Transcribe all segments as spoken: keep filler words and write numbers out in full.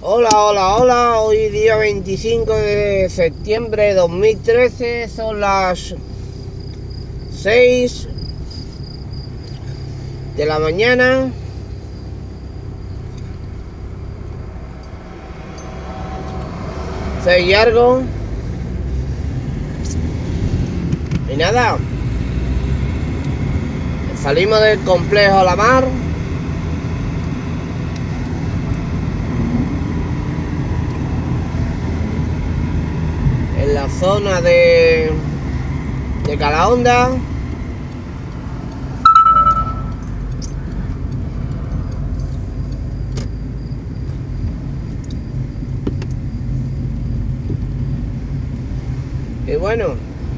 Hola, hola, hola, hoy día veinticinco de septiembre de dos mil trece, son las seis de la mañana. seis y algo. Y nada, salimos del complejo La Mar. En la zona de, de Calahonda. Y bueno,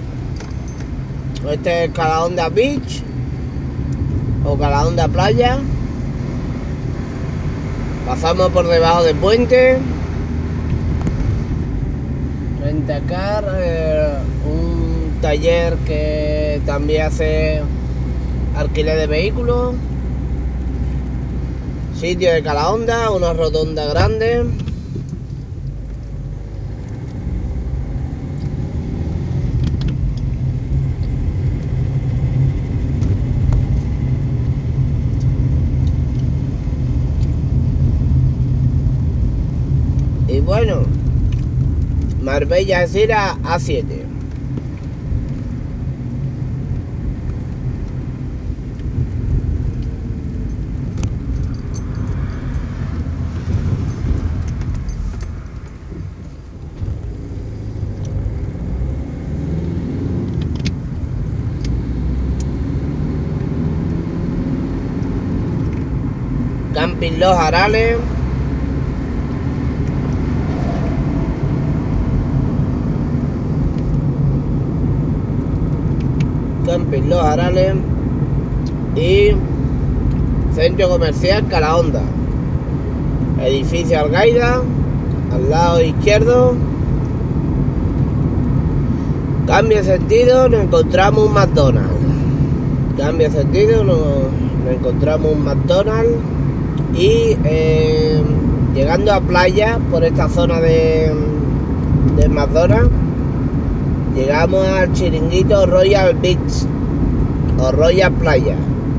este es Calahonda Beach o Calahonda Playa. Pasamos por debajo del puente. Rentacar, eh, un taller que también hace alquiler de vehículos. Sitio de Calahonda, una rotonda grande. Y bueno, Marbella Algeciras A siete. Camping Los Arales. Camping Los Arales. Y Centro Comercial Calahonda. Edificio Algaida, al lado izquierdo. Cambia de sentido, nos encontramos un McDonald's. Cambia de sentido, nos, nos encontramos un McDonald's. Y eh, llegando a playa por esta zona de, de McDonald's, llegamos al chiringuito Royal Beach o Royal Playa.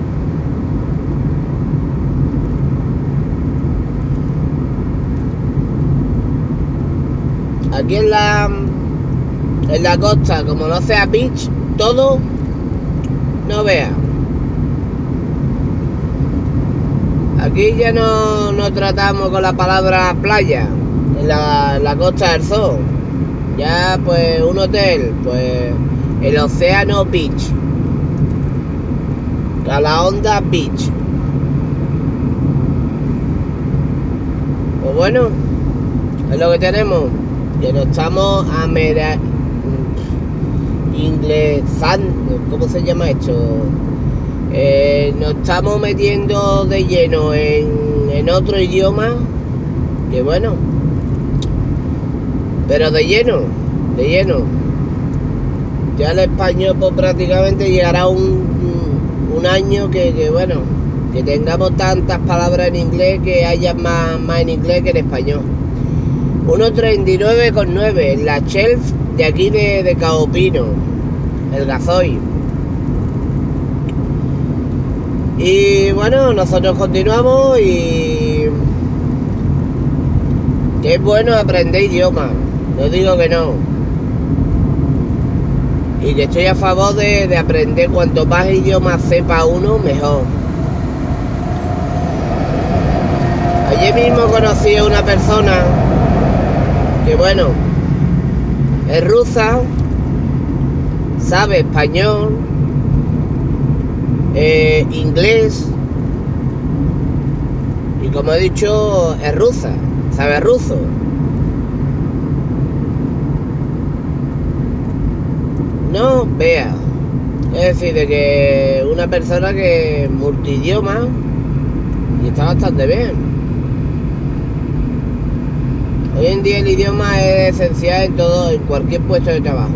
Aquí en la en la costa, como no sea beach, todo no vea. Aquí ya no, no tratamos con la palabra playa en la, en la Costa del Sol. Ya pues un hotel, pues el Océano Beach, Calahonda Beach. Pues bueno, es lo que tenemos. Que nos estamos a mera inglesando, ¿cómo se llama esto? Eh, nos estamos metiendo de lleno en, en otro idioma, que bueno, pero de lleno, de lleno. Ya el español pues prácticamente llegará un, un año que, que bueno, que tengamos tantas palabras en inglés que haya más, más en inglés que en español. uno treinta y nueve con nueve en la shelf de aquí de, de Cabo Pino, el gasoil. Y bueno, nosotros continuamos y que es bueno aprender idiomas, no digo que no. Y que estoy a favor de, de aprender cuanto más idiomas sepa uno, mejor. Ayer mismo conocí a una persona que bueno, es rusa, sabe español, eh, inglés y como he dicho es rusa, sabe ruso. No, vea, es decir, de que una persona que es multidioma y está bastante bien. Hoy en día el idioma es esencial en todo, en cualquier puesto de trabajo.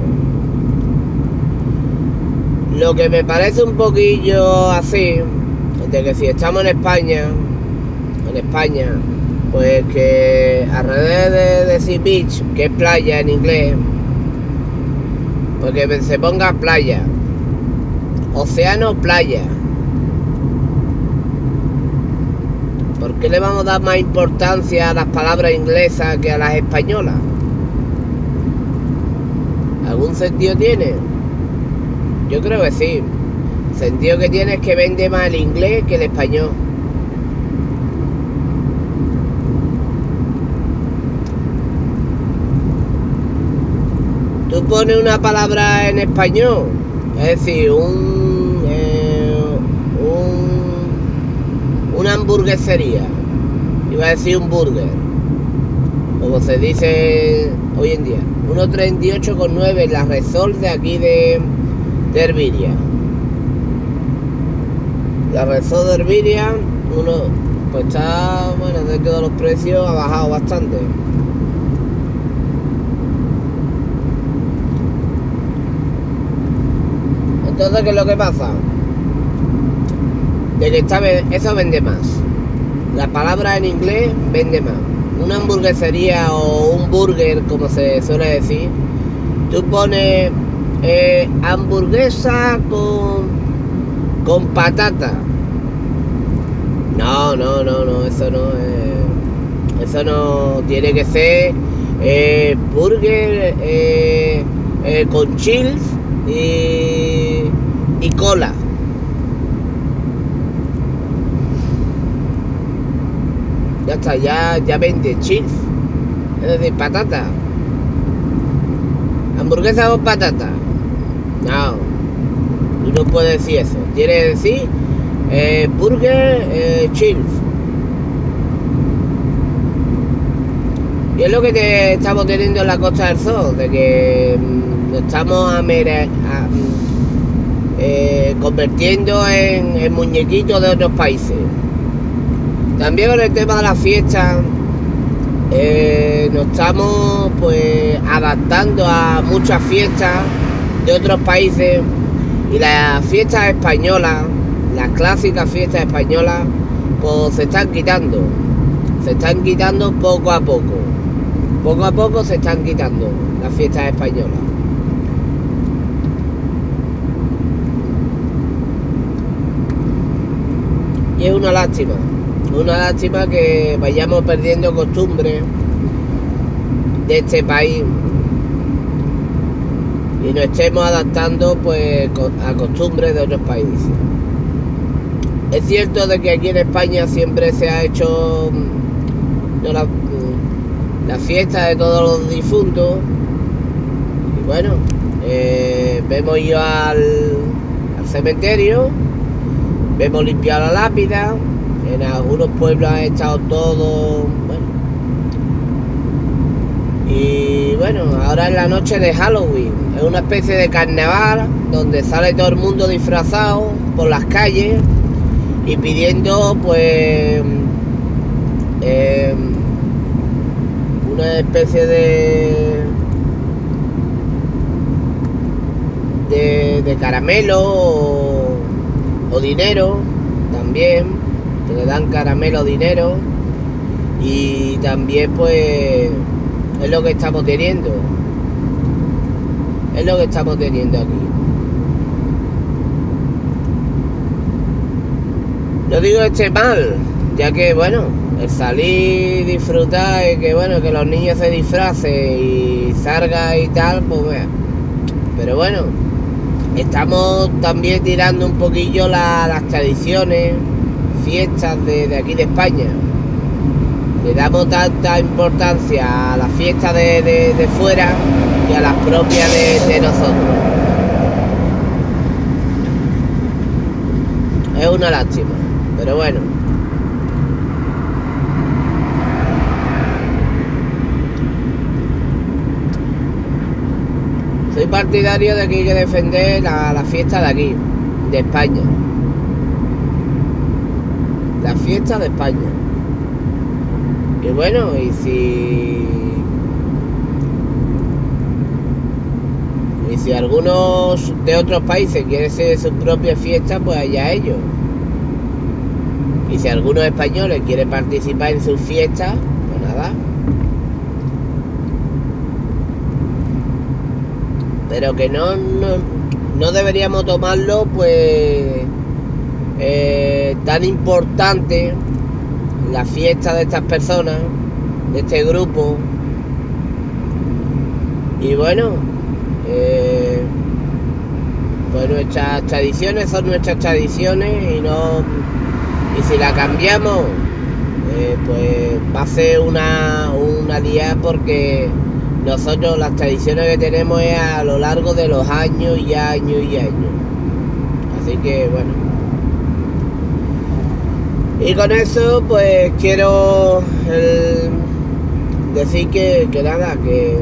Lo que me parece un poquillo así, de que si estamos en España, en España, pues que alrededor de, de Sea Beach, que es playa en inglés, pues que se ponga playa, océano, playa. ¿Por qué le vamos a dar más importancia a las palabras inglesas que a las españolas? ¿Algún sentido tiene? Yo creo que sí. El sentido que tiene es que vende más el inglés que el español. Tú pones una palabra en español, es decir, un, eh, un una hamburguesería, iba a decir un burger, como se dice hoy en día, uno treinta y ocho con nueve, la Resol de aquí de, de Herbiria. La Resol de Herbiria, uno, pues está, bueno, dentro de los precios ha bajado bastante. Entonces, ¿qué es lo que pasa? De que esta vez eso vende más. La palabra en inglés vende más. Una hamburguesería o un burger, como se suele decir, tú pones eh, hamburguesa con, con patata. No, no, no, no, eso no es. Eso no tiene que ser eh, burger eh, eh, con chills y, y cola. Ya está, ya, ya vende chips, es decir, patata. Hamburguesa con patata. No, tú no puedes decir eso. Tienes que decir eh, burger eh, chips. Y es lo que te estamos teniendo en la Costa del Sol, de que nos estamos a mere, a, eh, convirtiendo en, en muñequitos de otros países. También con el tema de la fiesta, eh, nos estamos pues adaptando a muchas fiestas de otros países, y las fiestas españolas, las clásicas fiestas españolas, pues se están quitando, se están quitando poco a poco, poco a poco se están quitando las fiestas españolas. Y es una lástima. Una lástima que vayamos perdiendo costumbres de este país y nos estemos adaptando pues a costumbres de otros países. Es cierto de que aquí en España siempre se ha hecho no, la, la fiesta de todos los difuntos, y bueno, eh, vemos ir al, al cementerio, vemos limpiar la lápida. En algunos pueblos ha estado todo, bueno. Y bueno, ahora es la noche de Halloween. Es una especie de carnaval donde sale todo el mundo disfrazado por las calles y pidiendo pues eh, una especie de, de, de caramelo o, o dinero también. Que le dan caramelo, dinero, y también pues es lo que estamos teniendo, es lo que estamos teniendo aquí. No digo que esté mal, ya que bueno, el salir, disfrutar, y que bueno, que los niños se disfracen y salgan y tal, pues bueno. Pero bueno, estamos también tirando un poquillo la, las tradiciones, fiestas de, de aquí de España. Le damos tanta importancia a las fiestas de, de, de fuera que a las propias de, de nosotros. Es una lástima, pero bueno. Soy partidario de que hay que defender la, la fiesta de aquí, de España. La fiesta de España. Y bueno, y si y si algunos de otros países quieren hacer su propia fiesta, pues allá ellos. Y si algunos españoles quieren participar en sus fiestas, pues nada. Pero que no, no, no deberíamos tomarlo pues eh, tan importante la fiesta de estas personas, de este grupo. Y bueno, eh, pues nuestras tradiciones son nuestras tradiciones y no, y si la cambiamos eh, pues va a ser una, una liada, porque nosotros las tradiciones que tenemos es a lo largo de los años y años y años. Así que bueno. Y con eso pues quiero el, decir que, que nada, que,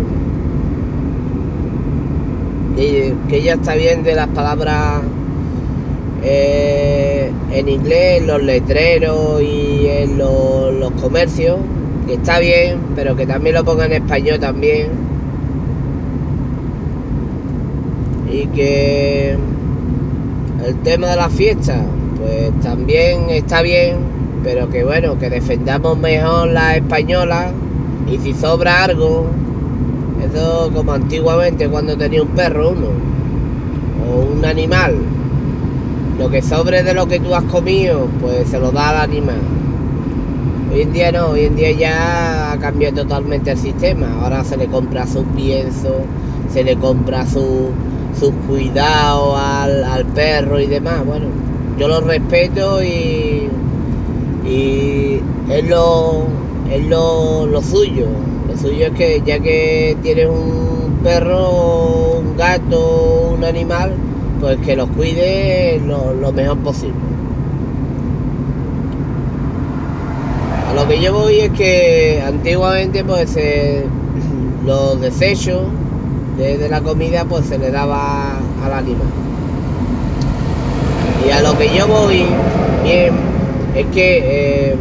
que, que ya está bien de las palabras eh, en inglés, en los letreros y en los, los comercios, que está bien, pero que también lo pongan en español también. Y que el tema de la fiesta pues también está bien, pero que bueno, que defendamos mejor la española. Y si sobra algo, eso como antiguamente cuando tenía un perro uno o un animal, lo que sobre de lo que tú has comido pues se lo da al animal. Hoy en día no, hoy en día ya ha cambiado totalmente el sistema. Ahora se le compra su pienso, se le compra su, sus cuidados al, al perro y demás. Bueno, yo lo respeto y, y es, lo, es lo, lo suyo. Lo suyo es que ya que tienes un perro, un gato, un animal, pues que los cuide lo, lo mejor posible. A lo que yo voy es que antiguamente pues eh, los desechos de, de la comida pues se le daba al animal. Y a lo que yo voy bien es que eh,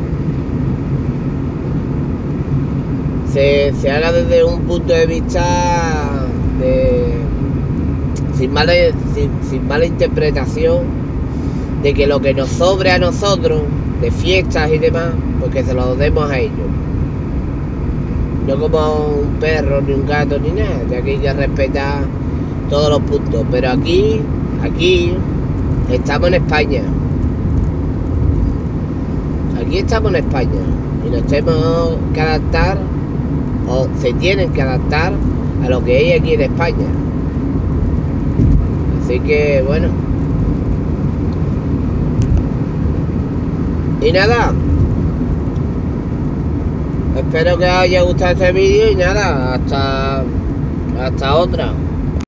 se, se haga desde un punto de vista de, sin, mala, sin, sin mala interpretación, de que lo que nos sobre a nosotros de fiestas y demás, pues que se lo demos a ellos, no como un perro ni un gato ni nada, ya que hay que respetar todos los puntos. Pero aquí aquí estamos en España, aquí estamos en España y nos tenemos que adaptar, o se tienen que adaptar a lo que hay aquí en España. Así que bueno, y nada, espero que os haya gustado este vídeo y nada, hasta hasta otra.